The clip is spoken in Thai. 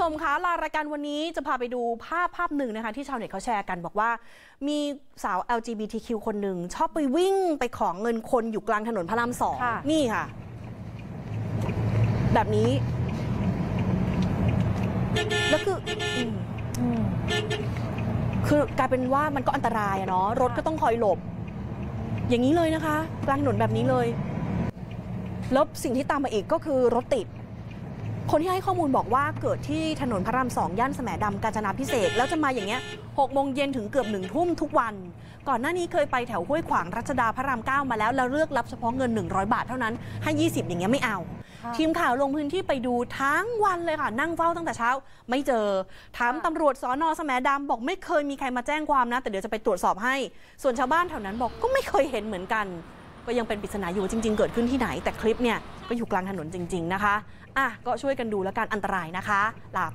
ชมคะลารายการวันนี้จะพาไปดูภาพหนึ่งนะคะที่ชาวเน็ตเขาแชร์กันบอกว่ามีสาว LGBTQ คนหนึ่งชอบไปวิ่งไปขอเงินคนอยู่กลางถนนพระรามสองนี่ค่ะแบบนี้แล้วคือกลายเป็นว่ามันก็อันตรายอะเนาะรถก็ต้องคอยหลบอย่างนี้เลยนะคะกลางถนนแบบนี้เลยแล้วสิ่งที่ตามมาอีกก็คือรถติดคนที่ให้ข้อมูลบอกว่าเกิดที่ถนนพระรามสองย่านแสมดำกาญจนาภิเษกแล้วจะมาอย่างเงี้ย6 โมงเย็นถึงเกือบ1 ทุ่มทุกวันก่อนหน้านี้เคยไปแถวห้วยขวางรัชดาพระราม 9มาแล้วเลือกรับเฉพาะเงิน100 บาทเท่านั้นให้20อย่างเงี้ยไม่เอาทีมข่าวลงพื้นที่ไปดูทั้งวันเลยค่ะนั่งเฝ้าตั้งแต่เช้าไม่เจอถามตำรวจสน.แสมดำบอกไม่เคยมีใครมาแจ้งความนะแต่เดี๋ยวจะไปตรวจสอบให้ส่วนชาวบ้านแถวนั้นบอกก็ไม่เคยเห็นเหมือนกันก็ยังเป็นปริศนาอยู่จริงๆเกิดขึ้นที่ไหนแต่คลิปเนี่ยก็อยู่กลางถนนจริงๆนะคะก็ช่วยกันดูแล้วกันอันตรายนะคะ